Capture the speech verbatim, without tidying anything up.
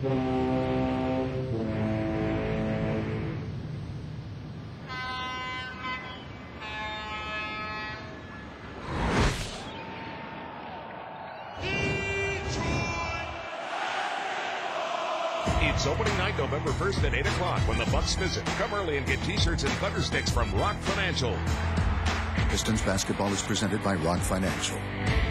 It's opening night, November first at eight o'clock when the Bucks visit. Come early and get T-shirts and butter sticks from Rock Financial. Pistons basketball is presented by Rock Financial.